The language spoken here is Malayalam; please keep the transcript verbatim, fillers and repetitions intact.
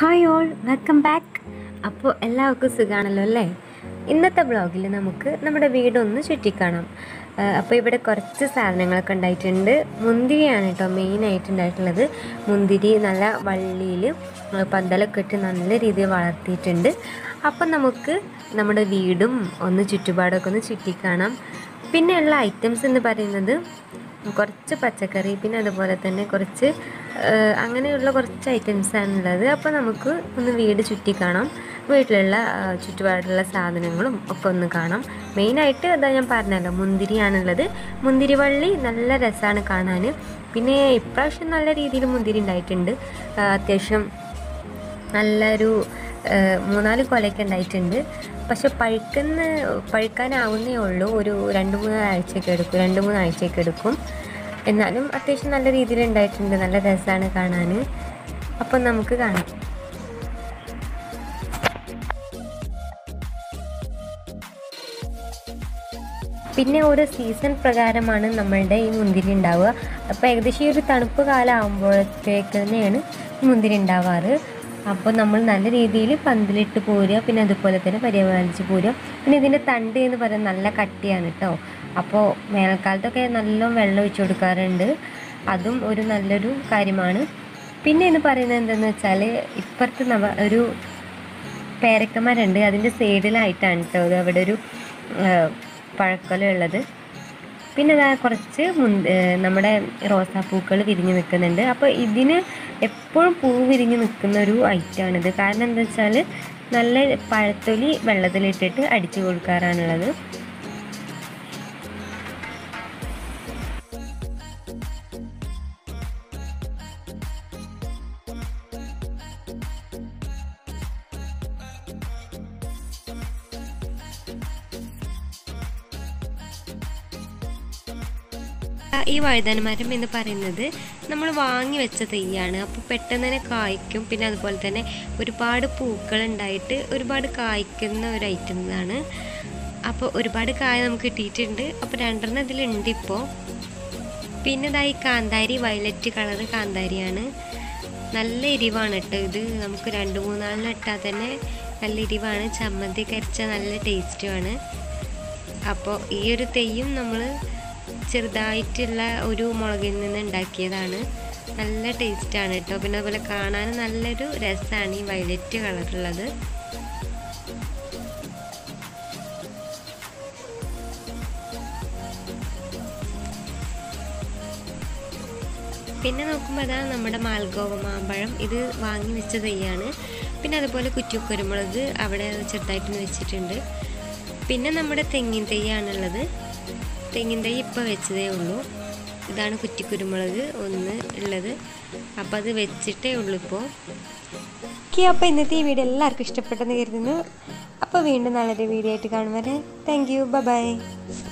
Hi all, welcome back. അപ്പോൾ എല്ലാവർക്കും സുഖമാണല്ലോ അല്ലേ? ഇന്നത്തെ ബ്ലോഗിൽ നമുക്ക് നമ്മുടെ വീടൊന്ന് ചുറ്റിക്കാണാം. അപ്പോൾ ഇവിടെ കുറച്ച് സാധനങ്ങളൊക്കെ ഉണ്ടായിട്ടുണ്ട്. മുന്തിരിയാണ് കേട്ടോ മെയിനായിട്ട് ഉണ്ടായിട്ടുള്ളത്. മുന്തിരി നല്ല വള്ളിയിൽ പന്തലൊക്കെ ഇട്ട് നല്ല രീതിയിൽ വളർത്തിയിട്ടുണ്ട്. അപ്പം നമുക്ക് നമ്മുടെ വീടും ഒന്ന് ചുറ്റുപാടൊക്കെ ഒന്ന് ചുറ്റിക്കാണാം. പിന്നെയുള്ള ഐറ്റംസ് എന്ന് പറയുന്നത് കുറച്ച് പച്ചക്കറി, പിന്നെ അതുപോലെ തന്നെ കുറച്ച് അങ്ങനെയുള്ള കുറച്ച് ഐറ്റംസാണുള്ളത്. അപ്പോൾ നമുക്ക് ഒന്ന് വീട് ചുറ്റി കാണാം. വീട്ടിലുള്ള ചുറ്റുപാടുള്ള സാധനങ്ങളും ഒക്കെ ഒന്ന് കാണാം. മെയിനായിട്ട് അതാ ഞാൻ പറഞ്ഞല്ലോ, മുന്തിരിയാണുള്ളത്. മുന്തിരി വള്ളി നല്ല രസമാണ് കാണാൻ. പിന്നെ ഇപ്രാവശ്യം നല്ല രീതിയിൽ മുന്തിരി ഉണ്ടായിട്ടുണ്ട്. അത്യാവശ്യം നല്ലൊരു മൂന്നാല് കൊലയൊക്കെ ഉണ്ടായിട്ടുണ്ട്. പക്ഷെ പഴുക്കുന്ന പഴുക്കാനാവുന്നേ ഉള്ളൂ. ഒരു രണ്ട് മൂന്ന് ആഴ്ചയൊക്കെ എടുക്കും രണ്ട് മൂന്ന് ആഴ്ചയൊക്കെ എടുക്കും എന്നാലും അത്യാവശ്യം നല്ല രീതിയിൽ ഉണ്ടായിട്ടുണ്ട്. നല്ല രസമാണ് കാണാൻ. അപ്പം നമുക്ക് കാണാം. പിന്നെ ഓരോ സീസൺ പ്രകാരമാണ് നമ്മളുടെ ഈ മുന്തിരി ഉണ്ടാവുക. അപ്പോൾ ഏകദേശം ഈ ഒരു തണുപ്പ് കാലം ആകുമ്പോഴത്തേക്ക് തന്നെയാണ് മുന്തിരി ഉണ്ടാവാറ്. അപ്പോൾ നമ്മൾ നല്ല രീതിയിൽ പന്തലിട്ട് പോരുക, പിന്നെ അതുപോലെ തന്നെ പരിപാലിച്ച് പോരുക. പിന്നെ ഇതിൻ്റെ തണ്ട് എന്ന് പറയുന്നത് നല്ല കട്ടിയാണ് കേട്ടോ. അപ്പോൾ വേനൽക്കാലത്തൊക്കെ നല്ല വെള്ളം ഒഴിച്ചു കൊടുക്കാറുണ്ട്. അതും ഒരു നല്ലൊരു കാര്യമാണ്. പിന്നെ എന്ന് പറയുന്നത് എന്താണെന്ന് വെച്ചാൽ, ഇപ്പുറത്ത് നമ്മ ഒരു പേരക്കമരമുണ്ട്. അതിൻ്റെ സൈഡിലായിട്ടാണ് കേട്ടോ അത് അവിടെ ഒരു പഴക്കൊല ഉള്ളത്. പിന്നെ അതാ കുറച്ച് മുന്ത് നമ്മുടെ റോസാപ്പൂക്കൾ വിരിഞ്ഞ് നിൽക്കുന്നുണ്ട്. അപ്പോൾ ഇതിന് എപ്പോഴും പൂ വിരിഞ്ഞ് നിൽക്കുന്ന ഒരു ഐറ്റമാണിത്. കാരണം എന്താ വെച്ചാൽ നല്ല പഴത്തൊലി വെള്ളത്തിലിട്ടിട്ട് അടിച്ചു കൊടുക്കാറാണുള്ളത്. ഈ വഴുതനമരം എന്ന് പറയുന്നത് നമ്മൾ വാങ്ങി വെച്ച തെയ്യാണ്. അപ്പോൾ പെട്ടെന്ന് തന്നെ കായ്ക്കും. പിന്നെ അതുപോലെ തന്നെ ഒരുപാട് പൂക്കൾ ഉണ്ടായിട്ട് ഒരുപാട് കായ്ക്കുന്ന ഒരു ഐറ്റംസാണ്. അപ്പോൾ ഒരുപാട് കായ നമുക്ക് കിട്ടിയിട്ടുണ്ട്. അപ്പോൾ രണ്ടെണ്ണം ഇതിലുണ്ട് ഇപ്പോൾ. പിന്നെ ഇതായി കാന്താരി, വയലറ്റ് കളറ് കാന്താരിയാണ്. നല്ല എരിവാണ് കേട്ടോ ഇത്. നമുക്ക് രണ്ട് മൂന്നാളിന് ഇട്ടാൽ തന്നെ നല്ല എരിവാണ്. ചമ്മന്തി കരച്ച നല്ല ടേസ്റ്റുമാണ്. അപ്പോൾ ഈ ഒരു തെയ്യും നമ്മൾ ചെറുതായിട്ടുള്ള ഒരു മുളകിൽ നിന്ന് ഉണ്ടാക്കിയതാണ്. നല്ല ടേസ്റ്റാണ് കേട്ടോ. പിന്നെ അതുപോലെ കാണാൻ നല്ലൊരു രസമാണ് ഈ വയലറ്റ് കളറുള്ളത്. പിന്നെ നോക്കുമ്പോൾ അതാണ് നമ്മുടെ മാൽഗോവ മാമ്പഴം. ഇത് വാങ്ങി വെച്ച തെയ്യാണ്. പിന്നെ അതുപോലെ കുറ്റിക്കുരുമുളക് അവിടെ ചെറുതായിട്ടൊന്ന് വെച്ചിട്ടുണ്ട്. പിന്നെ നമ്മുടെ തെങ്ങിൻ തെയ്യാണുള്ളത്. തെങ്ങിൻ തൈ ഇപ്പോൾ വെച്ചതേ ഉള്ളൂ. ഇതാണ് കുറ്റിക്കുരുമുളക് ഒന്ന് ഉള്ളത്. അപ്പോൾ അത് വെച്ചിട്ടേ ഉള്ളൂ ഇപ്പോൾ. ഓക്കെ, അപ്പോൾ ഇന്നത്തെ ഈ വീഡിയോ എല്ലാവർക്കും ഇഷ്ടപ്പെട്ടെന്ന് കരുതുന്നു. അപ്പോൾ വീണ്ടും നല്ലൊരു വീഡിയോ ആയിട്ട് കാണും വരെ താങ്ക് യു, ബൈ ബൈ.